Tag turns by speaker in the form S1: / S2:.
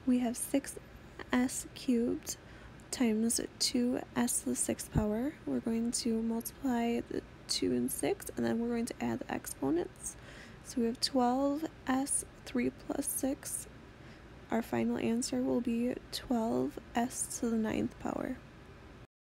S1: we have 6s cubed times 2s to the 6th power. We're going to multiply the 2 and 6, and then we're going to add the exponents. So we have 12s, 3 plus 6. Our final answer will be 12s to the 9th power.